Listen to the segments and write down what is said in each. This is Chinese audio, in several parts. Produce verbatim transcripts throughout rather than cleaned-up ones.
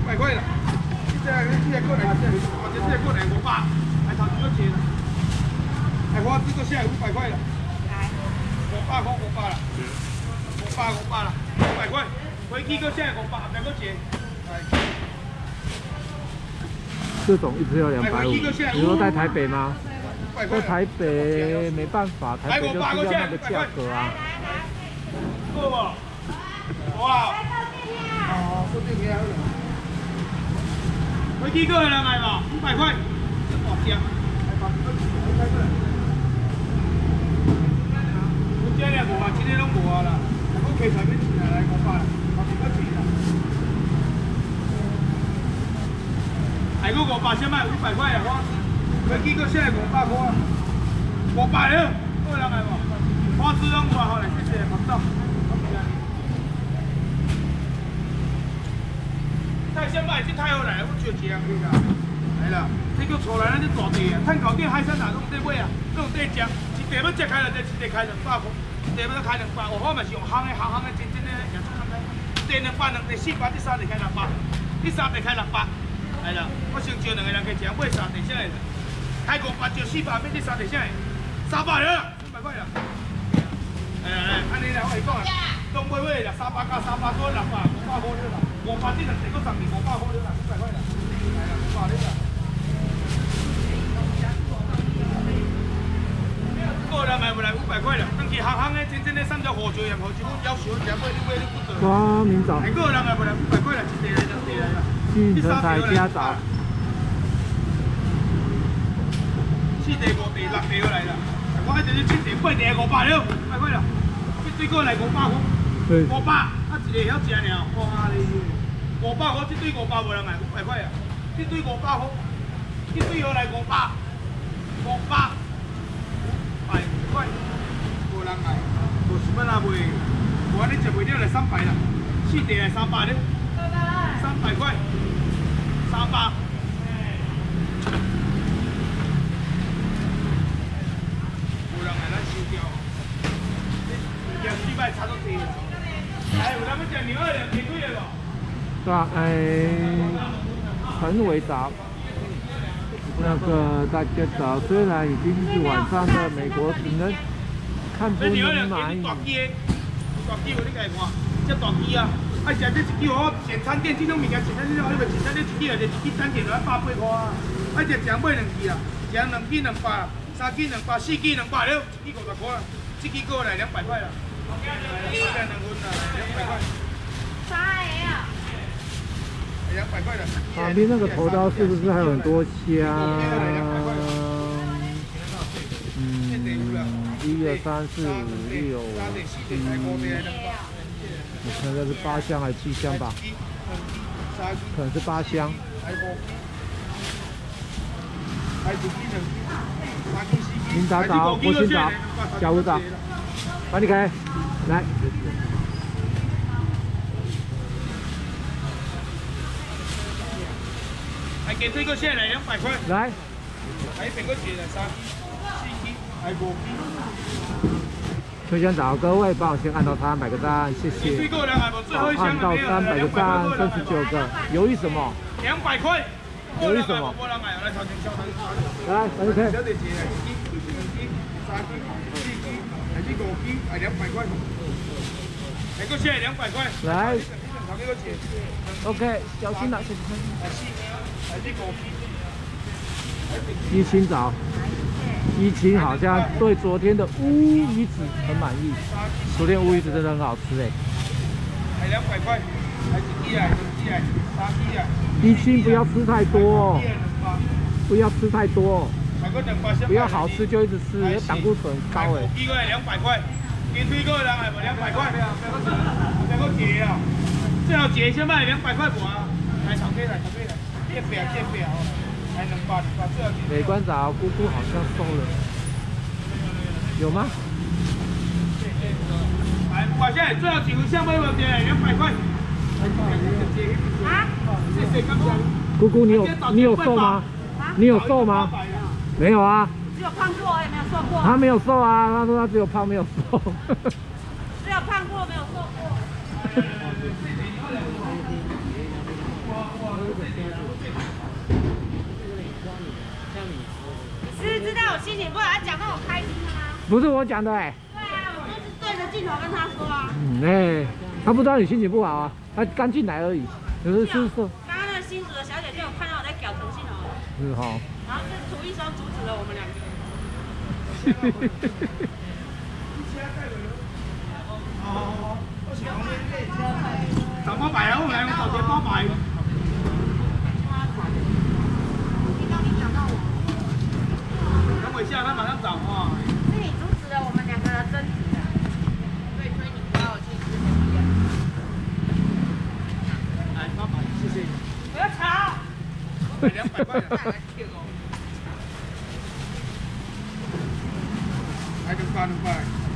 百块了。这个这个过来，这个我这个过来五百，来头前个钱了。哎，我这个现在五百块了。来，五百块五百了，五百五百了，五百块。飞机个现在五百，两个钱。 这种一只要两百五。你说在台北吗？在台北没办法，台北就是要那个价格啊。 够不？哇！哦，这边还有。飞机个两百吧，五百块。大只。我今日无啊，今日拢无啊啦。我开台面钱来五百，后面个钱啦。哎，我五百先卖五百块啊，我。飞机个现在五百块，五百了，够两百无？花枝拢有啊，好嘞，谢谢，马上。太先卖，这太好来，我就这样去啦。来啦，这叫厝内咱这大地啊，碳烤店、海产哪拢在买啊，拢在食，一地要食开了，一地开两百块，一地要开两百，我嘛是用烘的，烘烘的真正的也做看看。第两百、两第四百、第三地开六百，第三地开六百。来啦，我先招两个人去吃，买三地下来。开五百就四百，变第三地下来，三百了，三百块了。哎哎，安尼啦，我跟你讲啊，拢买买啦，三百加三百多六百，五百块了啦。五百这两地个十二，五百块了啦，五百块啦。来啦，五百了啦。个人买不来五百块了，当去行行的真正的三条火球样，火球我要求两买你买你不得。 哇，明早。 个人买不来五百块了，一地来两地来啦。 进城台家早。四地五地六地要来啦，我一直要七地八地五百了，五百块了，一堆过来五百块，五百，啊一个晓食尔，哇你，五百块，这堆五百无人买，五百块啊，这堆五百块，这堆要来五百，五百，五百块，无人买，无想要哪卖，无安尼食袂了来三百啦，四地来三百了，三百块，三百。 对啊，哎，陈伟早，那个大家早，虽然已经是晚上的美国，只能看不能买。大鸡，大鸡我你家看，这大鸡啊，爱食这一支哦，简餐店这种物件，简餐店你咪简餐店一支啊，就一支单点就一百八块啊，爱食正买两支啊，食两支两百，三支两百，四支两百了，一支五十块啊，这支过来两百块了。 旁边那个头刀是不是还有很多虾？嗯，一二三四五六七，我看这是八箱还是七箱吧？可能是八箱。您早早，我先早，下午早。把你开，来。 来给这个线来两百块。 来。 还整个节的三支、四支，还五支。 邱先早，各位帮我先按到三百个赞，谢谢。按到三百个赞，三十九个。犹豫什么？ 两百块。 犹豫什么？来，把你开。 这五支系两百块，这个线两百块。 来 ，OK， 小心了，小心。一清早，一清好像对昨天的乌鱼子很满意，昨天乌鱼子真的很好吃哎。 还两百块，还一支啊，两支啊，三支啊。 一清不要吃太多哦，不要吃太多哦。不要好吃就一直吃，胆固醇高哎。 一个两百块，给推个人系无两百块，两个结啊，最好结先卖两百块半啊。来炒鸡来，炒鸡来，这表这表哦，来两百两百最好结。 美观早姑姑好像送了，有吗？ 来，我现在最好几份下面有点两百块。啊？谢谢刚刚。 姑姑你有你有瘦吗？你有瘦吗？没有啊， 只有胖过，也没有瘦过。 他没有瘦啊，他说他只有胖没有瘦。 只有胖过，没有瘦过。 心情不好，讲到我开心了吗？ 不是我讲的哎、 对啊，我就是对着镜头跟他说啊。 嗯哎、他不知道你心情不好啊，他刚进来而已。有的是说， 刚刚那个新竹的小姐就有看到我在搞腾讯哦。 是哈。 然后是涂医生阻止了我们两个。 哦，怎么摆啊？我两个手机多摆。 听到你讲到我， 等我一下，他马上找我。 是你阻止了我们两个的争执的。对，所以你不要去吃甜点。 来，八百，谢谢。 不要吵。 两百块的。还两百两百，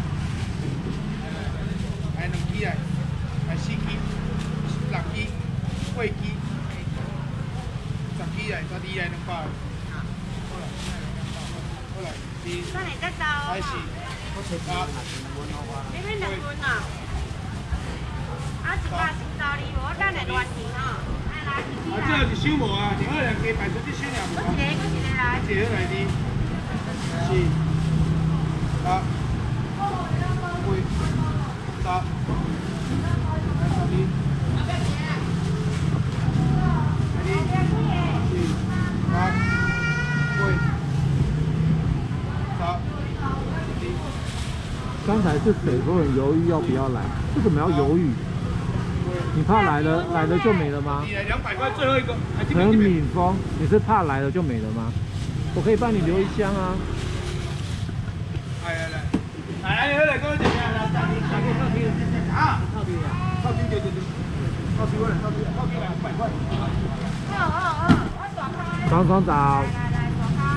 还两支啊，还四支、六支、八支、十支啊，十支啊两百。好啦，好啦，是。 那你再招。 开始。啊。 你免两分啊？啊，一百先招你，我等下乱停哦。来来， 啊，这是收无啊，另外两家摆出这些两无啊。 一个，一个来。 一个来的。是。八。八。十。来十二。 刚才是水说很犹豫要不要来，为什么要犹豫？你怕来了来了就没了吗？ 你来两百块，最后一个。 还有敏峰，你是怕来了就没了吗？我可以帮你留一箱啊。 来来来，来来来，各位姐妹来，来来给套题啊，套题啊，套题对对对，套题过来，套题套题来五百块。 二二二，我爽开。 双双找。 来来来，爽开。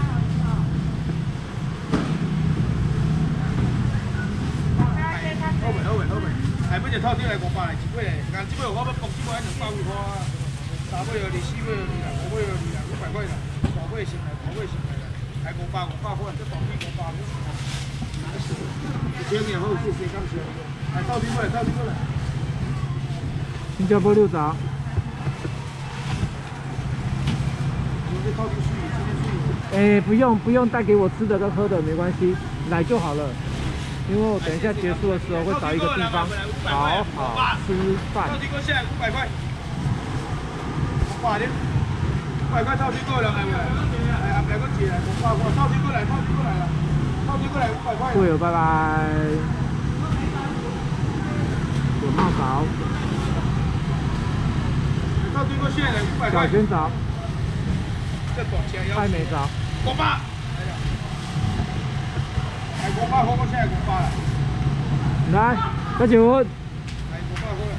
好袂好袂好袂，下尾就套题来五百来，一尾嘞，但这尾我要放这尾两百五块，三尾二二，四尾二二啦，五尾二二啦，五百块啦，大尾先来，大尾先来啦，来五百五百块，这大尾五百块。一千年后谢谢感谢，来套题过来，套题过来。 新加坡六杂。哎，不用不用带给我吃的跟喝的，没关系，来就好了。因为我等一下结束的时候会找一个地方好好吃饭。 套题过下来五百块，五百的，五百块套题过来来来，来后面个钱来五百块，套题过来，套题过来了，套题过来五百块。 会友拜拜。有帽勺。 套题过下来五百块。 小娟勺。 这大车要。 爱美勺。 五百。来五百块，我现在五百了。 来，再请问。 来五百块。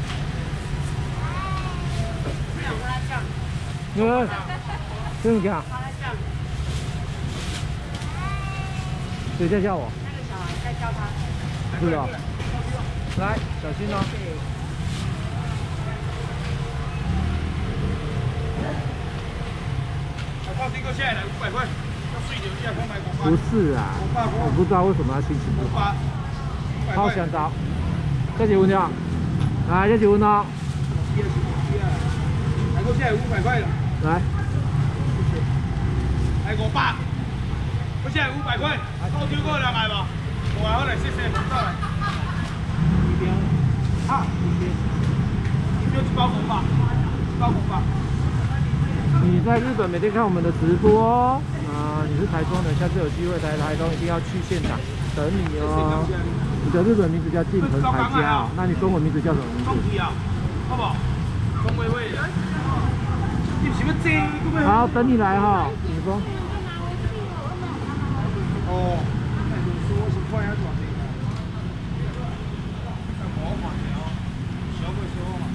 呃，真的假？谁在叫我？ 那个小孩在叫他。 是的。来，小心哦。 套这个下来五百块，要睡牛价，我买五百。 不是啊，我不知道为什么要心情不好。好想找，再几温条，来再几温哦。 来个下来五百块了。 来。 来五百，我下来五百块，套丢过两百吧。我好来谢谢，到来。啊，你就一包五百，一包五百。 你在日本每天看我们的直播啊，你是台中人，下次有机会来台中一定要去现场等你哦。你的日本名字叫近藤台家哦，那你中文名字叫什么名字？ 中体啊，好不好？钟薇薇。你是要这？ 好，等你来哈，你说。 哦，那就是我是看下多少钱。麻烦的哦，小妹小嘛。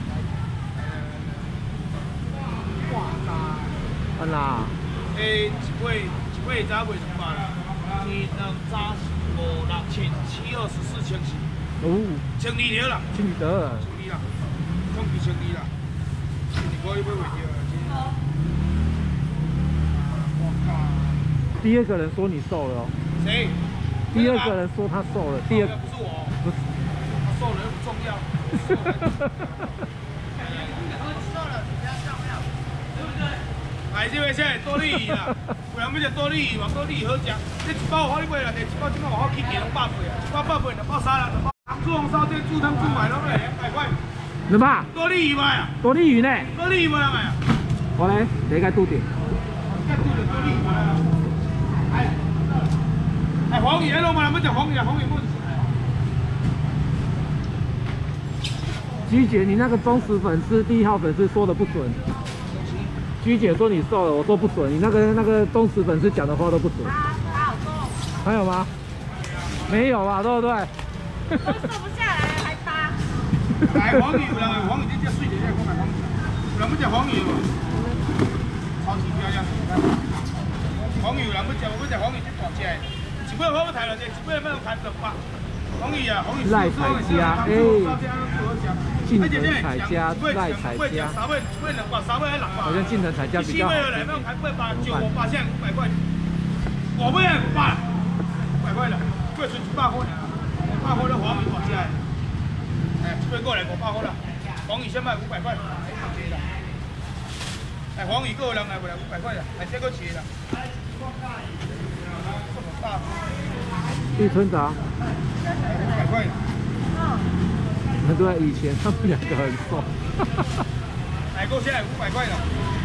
安啦。 诶，一尾一尾早卖一百啦，二两早五六千，七二十四千四。 哦。 千二条啦。 千二得。 千二啦，总计千二啦。千二块你买袂着啊？我靠！ 第二个人说你瘦了哦。 谁？ 第二个人说他瘦了。第二个不是我。 不是。 他瘦了又不重要。瘦了比较重要，对不对？来， 哎，这位先多利鱼啦，有人要食多利鱼嘛？多利鱼好食，这一包有好你买啦，第一包即摆有好起价两百八啊，一包百八两包三两包。猪红烧店猪汤猪买拢来两百块。 两百。 多利鱼买啊？ 多利鱼呢？ 多利鱼买啊买啊？ 我嘞，你该拄着。 该拄着多利鱼买啊！哎，哎，黄鱼，哎，老板要食黄鱼啊？黄鱼不？ 菊姐，你那个忠实粉丝第一号粉丝说的不准。菊姐说你瘦了，我说不准。你那个那个忠实粉丝讲的话都不准。 他他好重。 还有吗？没有啊，对不对？ 都瘦不下来了，还搭。 买黄鱼有人黄鱼这只水的，我买黄鱼。有人要食黄鱼无？超级漂亮。黄鱼有人要食，我要食黄鱼这大只的，一尾好台了这，一尾要开两百。黄鱼啊，黄鱼赖彩家，哎。 晋城彩家，赖彩家，好像晋城彩家比较好。 九五八现在五百块，我不要五百，五百块了，贵存一百块了，五百块的黄鱼大只的，哎，这边过来五百块了，黄鱼先卖五百块，哎，黄鱼够人来不来？五百块了，哎，这个切了，这么大， 玉村长， 五百块了。 对，以前他们两个很瘦。 奶够现在五百块了。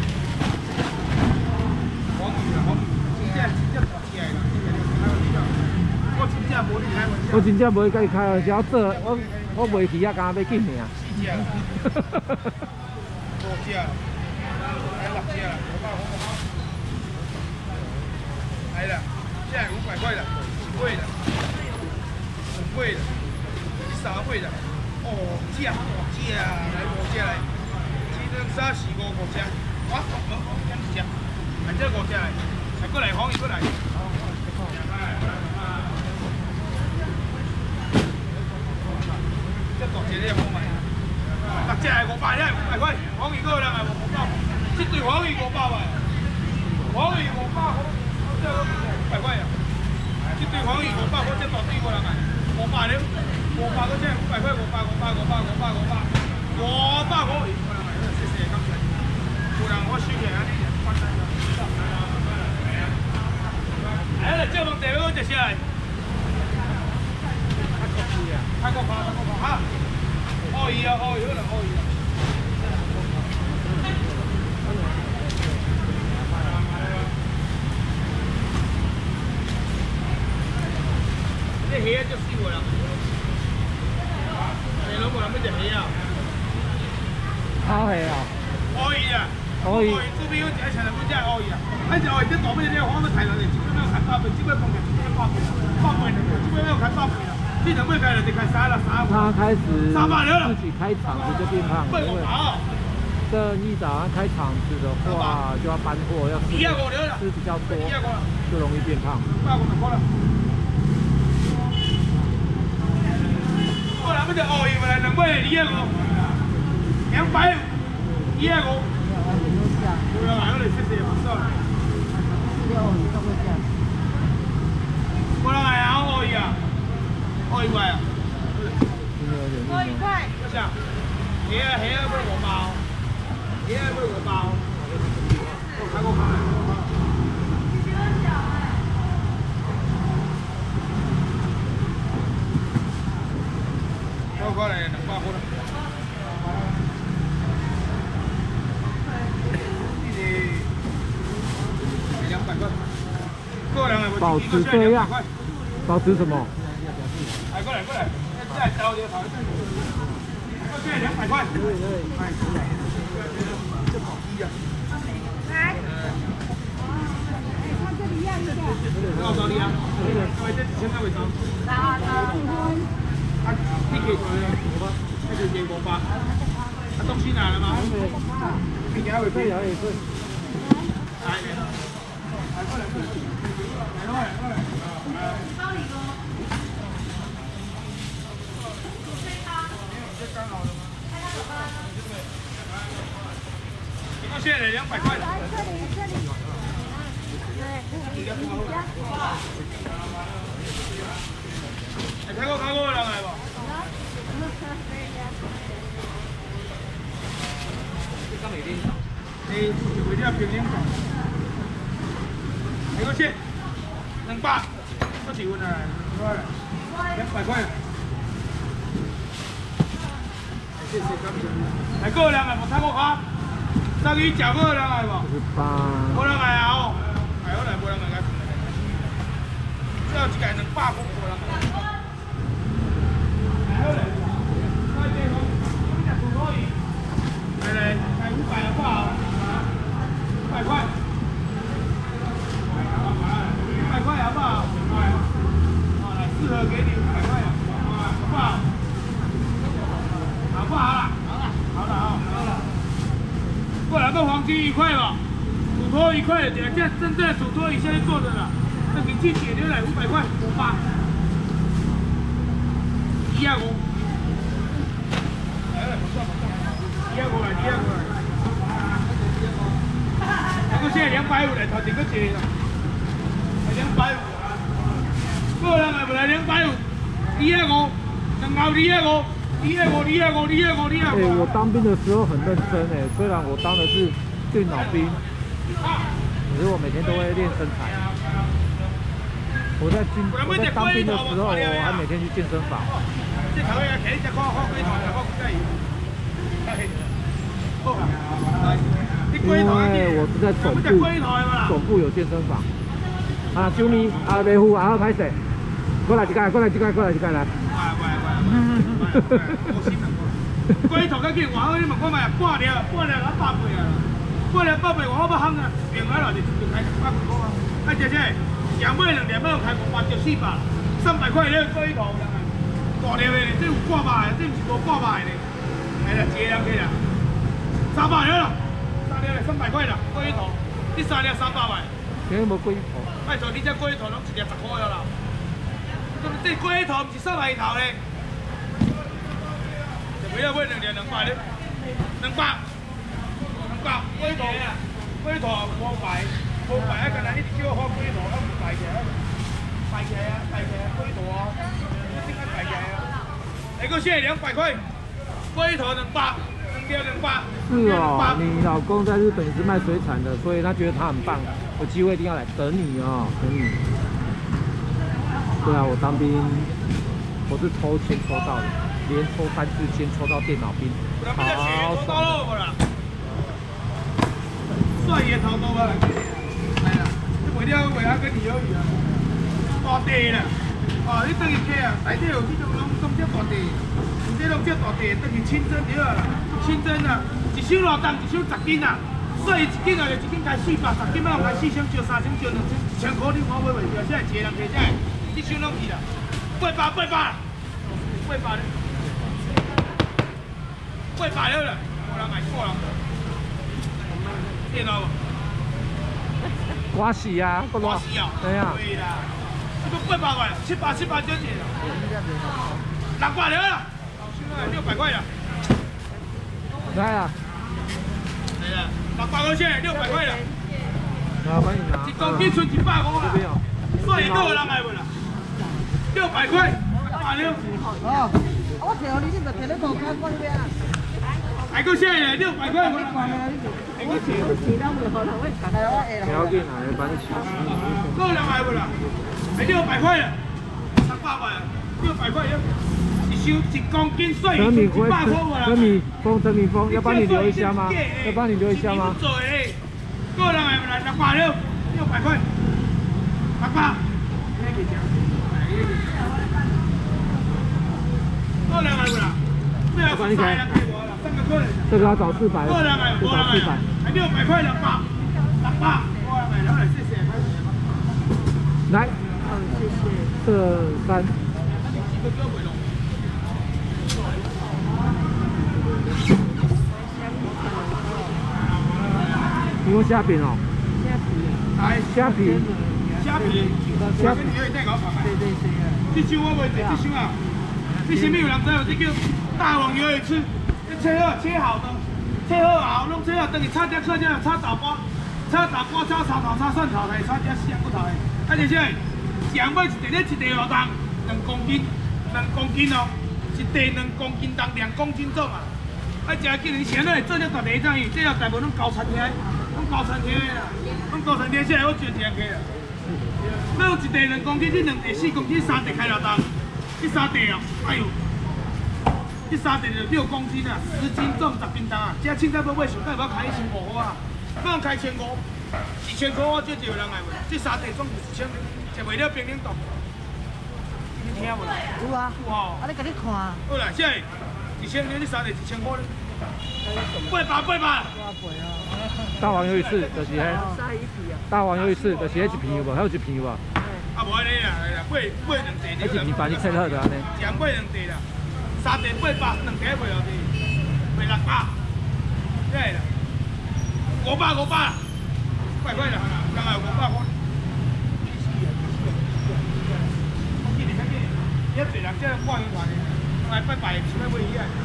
黄鱼啊，黄鱼，真正真正大只的啦，开玩笑。我真正无你开玩笑。 我真正无跟你开玩笑，做我我卖鱼啊，刚刚要紧命。 四只啦。五只啦，来六只啦，五百块。来了，现在五百块了，一尾的，两尾的，三尾的。 哦，只大只啊，来五只来，一两三四五五只，哇，五五五只，来这五只来，再过来黄鱼过来。这大只你也好买，六只係五百，一係五百塊，黃魚嗰兩係五百，這對黃魚五百塊，黃魚五百塊，這個五百塊啊，這對黃魚五百塊，這大對嗰兩係五百了。 五百個啫，五百塊，五百，五百，五百，五百，五百，五百個，謝謝感謝。無人我收起來，你關心啦。哎，嚟這問題我就先嚟。泰國花，泰國花，哈。鱷魚啊，鱷魚啦，鱷魚。這魚就死我啦。 你老母諗乜隻魚啊？ 烤魚啊！ 鱷魚啊！鱷魚，周邊嗰隻一齊嚟嗰隻係鱷魚啊！嗰隻鱷魚即係當咩嘢？我啱啱睇落嚟，只不過砍八倍，只不過放嘅，只不過八倍，八倍，只不過要砍八倍啦。這能不能開了？得開三了，三。 他開始三百六了。 自己開廠子就變胖了，因為這一早上開廠子的話，就要搬貨，要吃吃比較多，就容易變胖。 我諗乜隻鱷魚嚟？能不能一個？兩百，一個。我要買嗰嚟試試，唔錯。我嚟買啊，鱷魚啊，鱷魚貴啊。 鱷魚貴。 多少？起啊起啊，不如我包。起啊不如我包。我睇過睇。 過來兩百塊啦，兩百塊，過來我保持這樣，保持什麼？ 來過來過來，再招點好，過去兩百塊，哎，這好低呀！來，看這裡要一個，多少哩啊？因為這幾千塊為少。好的。 啊，呢幾個咧，我覺得一條嘢五百，啊東西拿了嗎？你幾多位？對，有一份。來，來過來，過來，來過來，過來。包裡個。這剛好的嗎？一個現在兩百塊。來這裡，這裡。對。睇過睇過兩係喎。你今日啲，你會啲要平衡感。那个线，两百，不几分啊？两百块。谢谢感谢。还个人啊，无差我卡，生意食个人来无？ 十八。 无人来啊哦，哎，我来无人来，只要一个两百块无人来。来好嘞，快点讲，今日做可以。来来，开五百好不好？五百块。五百块好不好？好，来，适合给你五百块了，好不好？好不好啦？好了，好了，好了。过来个黄金一块吧，土托一块的，这这真正土托以现在做的了，那你去解牛奶五百块，五八，一样五。来来，不算不算，一样五来，一样五来。那个现在两百五来，头前个节了，两百五。过来来不来两百五，一样五，两后一样五。你爱我，你爱我，你爱我，你爱我。 哎，我当兵的时候很认真哎，虽然我当的是电脑兵，可是我每天都会练身材。我在军我在当兵的时候，我还每天去健身房。 这头呀，企只看看龟头，看龟仔。好啦， 因为我是在总部，总部有健身房。啊，小咪，啊，维护啊，好歹势。过来一届，过来一届，过来一届来。 龟头较紧，外口你问我买半粒，半粒啊百八啊，半粒百八我好要夯啊，平海内就就开百几块啊，啊姐姐，两买两两买开五百就四百，三百块咧龟头，大粒的咧，这有挂百的，这唔是无挂百的咧，哎呀，接两起啦，三百了，三粒三百块啦，龟头，你三粒三百块。 今日无龟头。 拜托，你这龟头拢一粒十块了啦，这龟头唔是三百头咧。不要买两两两百的，两百，两百龟头，龟头五百，五百啊！刚才一直叫我龟头，啊摆起来，摆起来啊，摆起来龟头啊，应该摆起来啊。那个现在两百块，龟头两百，两条两百。 是哦，你老公在日本也是卖水产的，所以他觉得他很棒，有机会一定要来等你哦，等你。对啊，我当兵，我是抽签抽到的。连抽三次签抽到电脑兵，好爽！ 帅爷头多啊，来啦，你袂了袂晓跟你而已啊，大地啦，哦，你等于去啊，内底有这种拢拢叫大地，这拢叫大地，等于清真对啦，清真啊，一手偌重，一手十斤啊，所以一斤啊就一斤开四百，十斤啊开四千招、三千招、两千，一千块你看买袂着，现在一个人摕这，一手拢去啦，八百八百，八百咧。八百了啦，无人买过人，电脑无？ 刮死啊！ 刮死啊！ 对啊。 对啦，这个八百块，七百七百就钱了，六百了啦，六百块了。 来啊！ 来啦，六百块钱，六百块了。 好，欢迎拿。 一公斤存一百五啦，所以都有人买不啦？六百块，六百六。 哦，我听你，你就摕咧涂骹我边啊。 还个现在六百块，我来买。还个钱。 不要紧啊，帮你抢。 够两百不啦？还六百块了，三百块，六百块要一收一公斤税，一百块不啦？ 陈米峰，陈米峰，要帮你留一箱吗？要帮你留一箱吗？ 做诶，够两百不啦？六百六，六百块，八百。够两百不啦？ 我帮你开。这个要找四百，就找四百。 还六百块两百，两百，我买了，谢谢。 来，谢谢。这三。你用虾饼哦？虾皮。虾皮。虾皮。 对对对。这箱我袂做，这箱啊，这什么有人知道？这叫大王鱿鱼翅。切好，切好的，切好后弄切好，等于炒点炒点，炒豆干，炒豆干，炒草头，炒蒜头的，炒点香骨头的。啊，而且上尾一地咧一地偌重，两公斤，两公斤哦，一地两公斤重，两公斤重啊。啊，食紧，你现在做这大地怎样？这条大部分拢交餐厅， 阮高餐厅的啦，阮高餐厅现在我全天开啦。咱有一地两公斤，这两地四公斤，三地开了当，这三地哦，哎呦，这三地就六公斤啊，十斤重十斤重啊。这凊彩要买上，敢要开一千五块啊？敢开千五？一千块我少一个人来买，这三地总是一千，食袂了冰冷冻。你听无？ 有啊。 有哦。 啊，你甲你看。 好啦，这一千块，这三地一千块咧。八百八百。 大王有一次就是迄，大王有一次就是迄一片有无？还有一片有无？ 啊，无安尼啦，来啦，八八两地。 迄一片把你切好就安尼。 两八两地啦，三地八百，两地卖落地，卖六百，对啦，五百五百，快快啦，刚好五百块。我记得遐个，遐侪人这逛一团的，来拜拜，想要买鱼啊。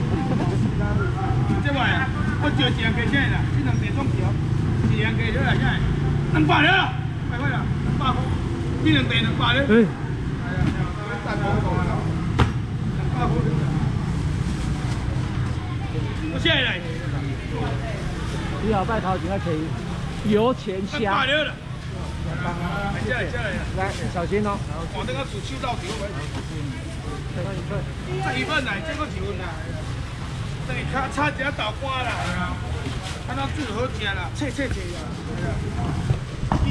这位，我招一人加起来啦，这两地总条，一人加起来起来，两百了，快快啦，两百块，这两地两百了。哎。大公公啊，两百块。我现在来。 你好，拜头前要提油钱虾。 两百了啦。来下来下来啦。 来，小心哦。 我那个煮秋到底会。 再一份。 再一份来，这个几份啦？等于差差一下豆干啦，看到最好吃啦，切切切啦。